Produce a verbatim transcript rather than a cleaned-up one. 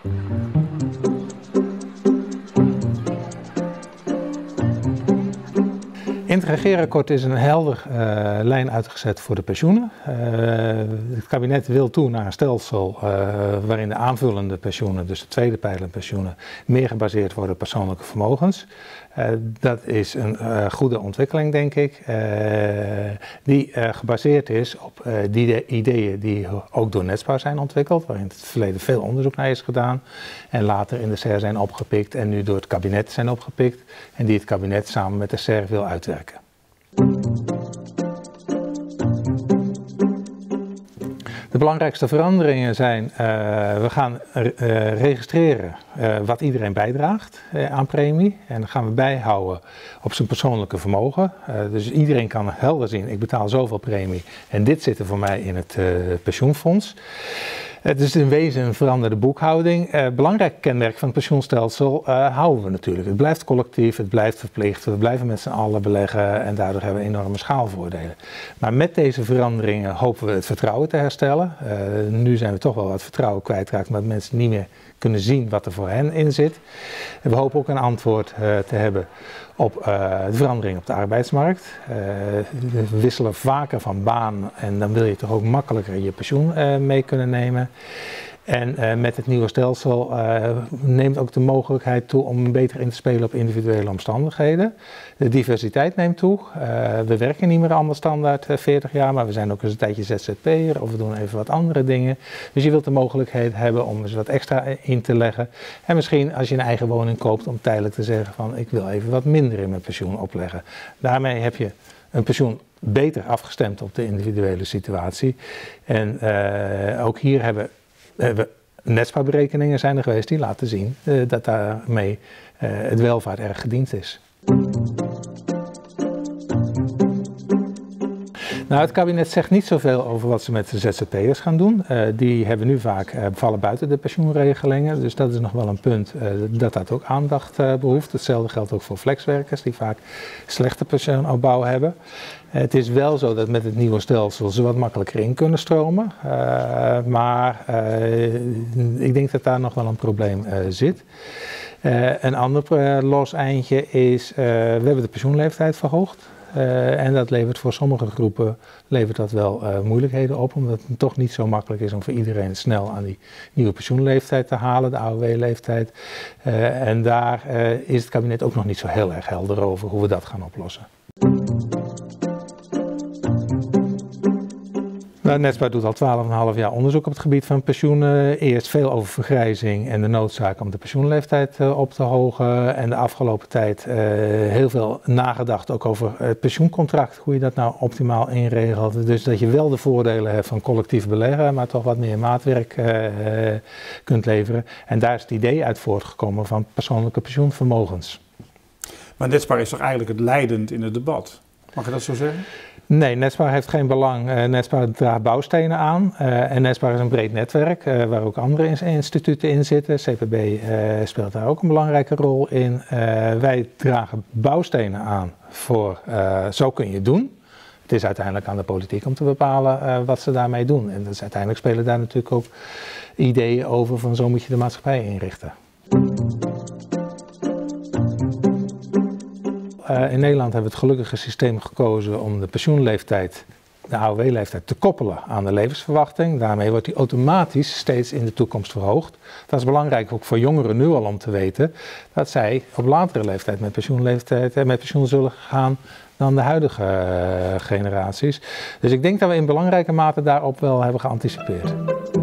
In het regeerakkoord is een helder uh, lijn uitgezet voor de pensioenen. Uh, het kabinet wil toe naar een stelsel uh, waarin de aanvullende pensioenen, dus de tweede pijler pensioenen, meer gebaseerd worden op persoonlijke vermogens. Uh, dat is een uh, goede ontwikkeling, denk ik, uh, die uh, gebaseerd is op uh, die ideeën die ook door Netspar zijn ontwikkeld, waarin in het verleden veel onderzoek naar is gedaan en later in de S E R zijn opgepikt en nu door het kabinet zijn opgepikt en die het kabinet samen met de S E R wil uitwerken. De belangrijkste veranderingen zijn, uh, we gaan uh, registreren uh, wat iedereen bijdraagt uh, aan premie. En dan gaan we bijhouden op zijn persoonlijke vermogen. Uh, dus iedereen kan helder zien, ik betaal zoveel premie en dit zit er voor mij in het uh, pensioenfonds. Het is in wezen een veranderde boekhouding. Uh, belangrijk kenmerk van het pensioenstelsel uh, houden we natuurlijk. Het blijft collectief, het blijft verplicht, we blijven met z'n allen beleggen en daardoor hebben we enorme schaalvoordelen. Maar met deze veranderingen hopen we het vertrouwen te herstellen. Uh, nu zijn we toch wel wat vertrouwen kwijtgeraakt, omdat mensen niet meer kunnen zien wat er voor hen in zit. En we hopen ook een antwoord uh, te hebben op uh, de verandering op de arbeidsmarkt. Uh, we wisselen vaker van baan en dan wil je toch ook makkelijker je pensioen uh, mee kunnen nemen. En uh, met het nieuwe stelsel uh, neemt ook de mogelijkheid toe om beter in te spelen op individuele omstandigheden. De diversiteit neemt toe. Uh, we werken niet meer anders standaard uh, veertig jaar, maar we zijn ook eens een tijdje Z Z P'er of we doen even wat andere dingen. Dus je wilt de mogelijkheid hebben om eens wat extra in te leggen. En misschien als je een eigen woning koopt om tijdelijk te zeggen van ik wil even wat minder in mijn pensioen opleggen. Daarmee heb je een pensioen beter afgestemd op de individuele situatie. En uh, ook hier hebben we Netspar-berekeningen zijn er geweest die laten zien uh, dat daarmee uh, het welvaart erg gediend is. Nou, het kabinet zegt niet zoveel over wat ze met de Z Z P'ers gaan doen. Uh, die hebben nu vaak uh, vallen buiten de pensioenregelingen. Dus dat is nog wel een punt uh, dat dat ook aandacht uh, behoeft. Hetzelfde geldt ook voor flexwerkers die vaak slechte pensioenopbouw hebben. Uh, het is wel zo dat met het nieuwe stelsel ze wat makkelijker in kunnen stromen. Uh, maar uh, ik denk dat daar nog wel een probleem uh, zit. Uh, een ander uh, los eindje is, uh, we hebben de pensioenleeftijd verhoogd. Uh, en dat levert voor sommige groepen levert dat wel uh, moeilijkheden op, omdat het toch niet zo makkelijk is om voor iedereen snel aan die nieuwe pensioenleeftijd te halen, de A O W-leeftijd. Uh, en daar uh, is het kabinet ook nog niet zo heel erg helder over hoe we dat gaan oplossen. Nou, Netspar doet al twaalf komma vijf jaar onderzoek op het gebied van pensioenen. Eerst veel over vergrijzing en de noodzaak om de pensioenleeftijd uh, op te hogen. En de afgelopen tijd uh, heel veel nagedacht ook over het pensioencontract, hoe je dat nou optimaal inregelt. Dus dat je wel de voordelen hebt van collectief beleggen, maar toch wat meer maatwerk uh, uh, kunt leveren. En daar is het idee uit voortgekomen van persoonlijke pensioenvermogens. Maar Netspar is toch eigenlijk het leidend in het debat? Mag je dat zo zeggen? Nee, Netspar heeft geen belang. Uh, Netspar draagt bouwstenen aan uh, en Netspar is een breed netwerk uh, waar ook andere instituten in zitten. C P B uh, speelt daar ook een belangrijke rol in. Uh, wij dragen bouwstenen aan voor uh, zo kun je het doen. Het is uiteindelijk aan de politiek om te bepalen uh, wat ze daarmee doen. En dus uiteindelijk spelen daar natuurlijk ook ideeën over van zo moet je de maatschappij inrichten. Uh, in Nederland hebben we het gelukkige systeem gekozen om de pensioenleeftijd, de A O W-leeftijd, te koppelen aan de levensverwachting. Daarmee wordt die automatisch steeds in de toekomst verhoogd. Dat is belangrijk ook voor jongeren nu al om te weten dat zij op latere leeftijd met pensioenleeftijd, met pensioen zullen gaan dan de huidige uh, generaties. Dus ik denk dat we in belangrijke mate daarop wel hebben geanticipeerd.